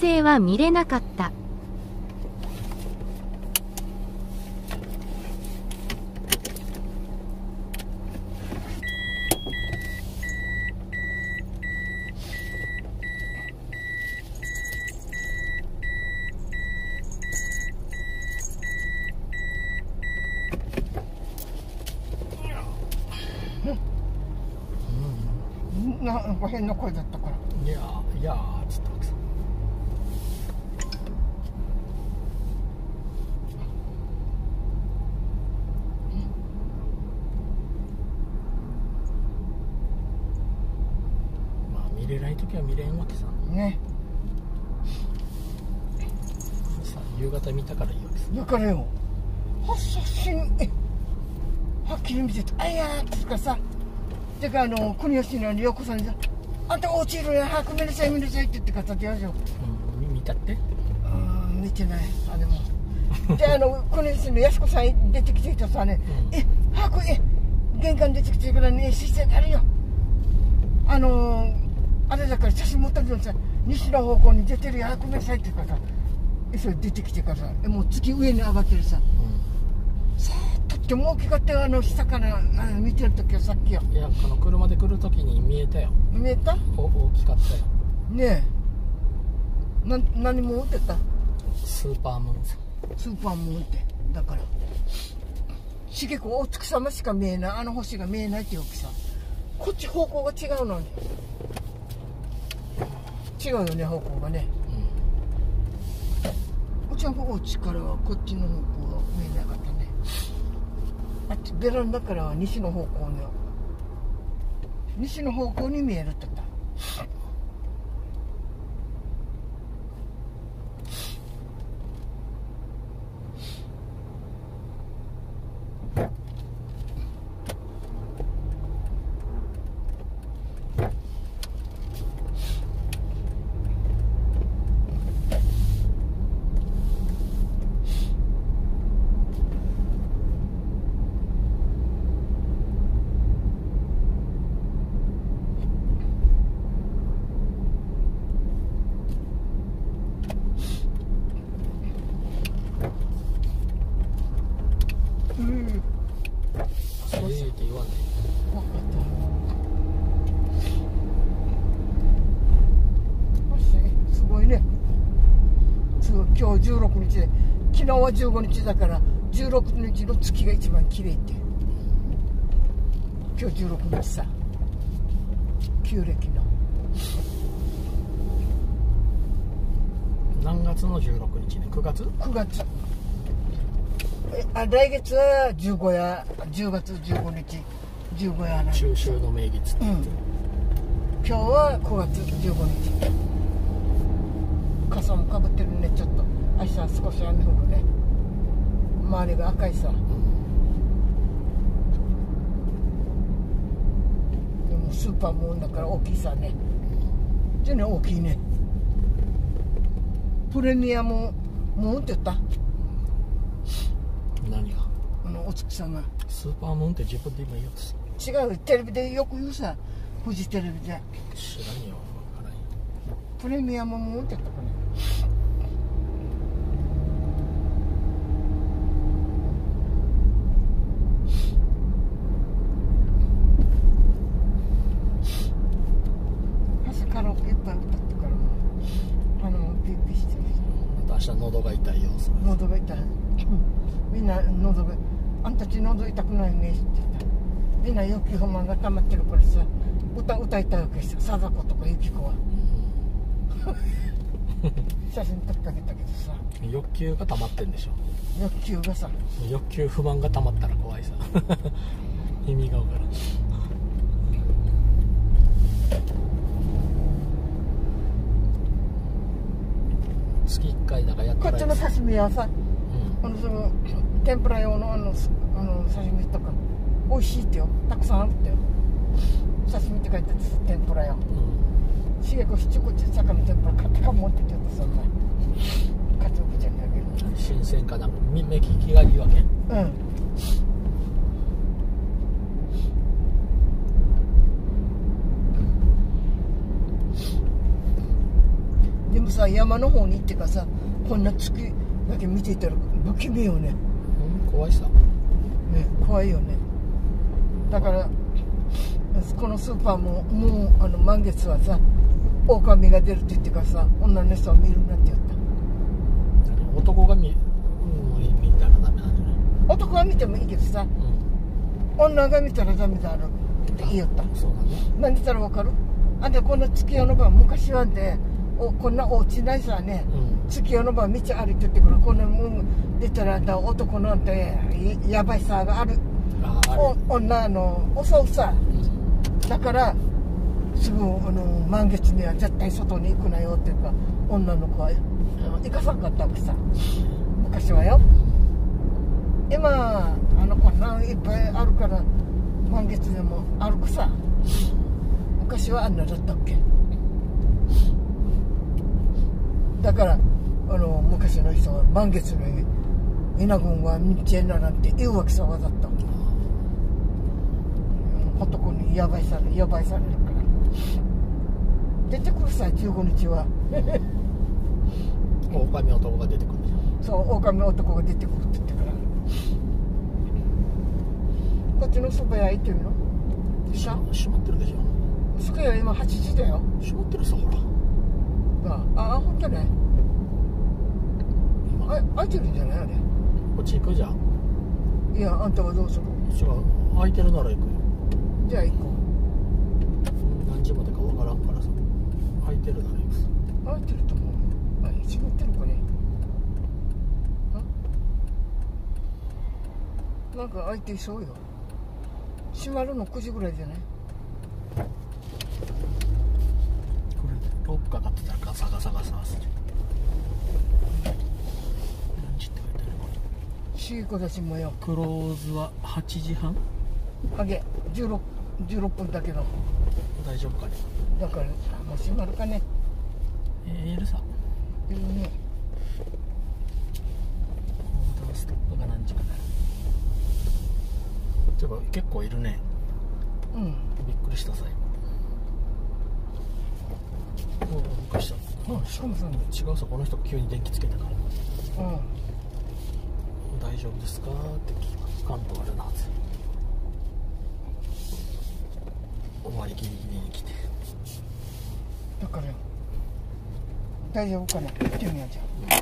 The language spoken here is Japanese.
星は見れなかった。 なんか変な声だったから。 いやいやーつった奥さん。まあ見れない時は見れんわけさね。 さ夕方見たからいいわけさ。 だからよ、写真はっきり見てて、あいやーって言うからさ、だから国吉の陽子さんにさ、あんた落ちるよ、早く見なさい見なさいって言ってかさってやるよ。 見たって？ 見てない。でもで国吉の安子さん出てきてきたさね、早く玄関出てきてからね、姿勢があるよ。あれだから写真持ったけどさ、西の方向に出てるよ、早く見なさいって言うからさ、それ出てきてからさ、もう月上に上がってるさ、さあとっても大きかったよ、下から見てる時はさっきよ。 いや車で来る時に見えたよ。 見えた？ 大きかったよ。 ねえ、何も売ってた？ スーパームーンさ。 スーパームーンってだから茂子お月様しか見えない、星が見えないっていうわけさ。こっち方向が違うのに違うよね、方向がね。うちの方地からはこっちの方向は見えなかったね。あっちベランダからは西の方向に見えるって言った。 そういうって言わない。 すごいね。今日16日で、昨日は15日だから16日の月が一番綺麗って。今日16日さ、旧暦の何月の16日ね。9月 ？9月。来月は15や10月15日15やな。 中秋の名月って言って、 今日は9月15日。傘もかぶってるね。ちょっと明日は少し雨降るね。周りが赤いさ、でもスーパームーンだから大きいさね。じゃね、大きいね。プレミアムムーンって言った？ 何が？ お月さんがスーパームーンって自分で今言おうとする。 違う、テレビでよく言うさ、フジテレビで。 知らんよ、わからんよ。 プレミアムムーンって言ったかね。朝カラオケいっぱい歌ってからピーピーしてる。 また明日喉が痛いよ。 喉が痛い。みんな喉が、あんたち喉痛くないねって言った。みんな欲求不満が溜まってるからさ、歌いたいわけさ。貞子とかゆき子は写真撮ってあげたけどさ、 欲求が溜まってんでしょ。 欲求がさ、 欲求不満が溜まったら怖いさ意味が分からん。月1回だからやったらこっちの刺身はさ、その天ぷら用の刺身とか美味しいってよ。たくさんあるってよ。刺身って書いてあって天ぷらよ。茂子七こっち魚の天ぷら買ってか持ってって言うとそんなかつおぶちゃんにあげる。 新鮮かな、目利きがいいわけ。 でもさ、 さ山の方に行ってからさこんな月だけ見ていたら不気味よね。 怖いさ。 ね、怖いよね。だからこのスーパーももう満月はさ狼が出るって言ってからさ女の人は見るなって言った。 男が見たらダメなんじゃない？ 男が見てもいいけどさ、女が見たらダメだろって言いよった。 そうなんだ。 何言ったら分かる？あんたこの月夜の晩昔はねこんなお家ないさね、月夜の晩道歩いてってからこんなもん出たらあんた男なんてやばいさがある。女襲うさ、だからすぐ満月には絶対外に行くなよっていうか女の子は行かさんかったわけさ昔はよ。今こんないっぱいあるから満月でも歩くさ。昔はあんなだったっけ。だから昔の人は満月の稲群は見てんななんて言うわけさわざと。男にやばいされるから出てくるさ15日は狼男が出てくる。 そう狼男が出てくるって言ってからこっちの蕎麦屋行ってみろ。 閉まってるでしょ。 蕎麦屋今8時だよ。 閉まってるさほら。 ほんとね。開いてるんじゃないあれ。 こっち行くじゃん。 いやあんたはどうする？ 違う、空いてるなら行くよ。 じゃあ行こう。 何時までかわからんからさ。空いてるなら行くさ。 開いてると思う。閉まってるかね。なんか開いてそうよ。閉まるの9時ぐらいじゃない？ これロックかかってたらガサガサガサする。何時って書いてあるこれ。 シーコたちもよ。 クローズは8時半。 あげ16分だけど大丈夫かね。 だからもう閉まるかね。 いるさ。 いるね。 オーダーストップが何時かね。てか結構いるね。びっくりした最後。びっくりした。 しかもさ違うさ、この人急に電気つけたから。大丈夫ですかって聞かんとあれなはず。終わりギリギリに来て。 だから大丈夫かな。行ってみようじゃん。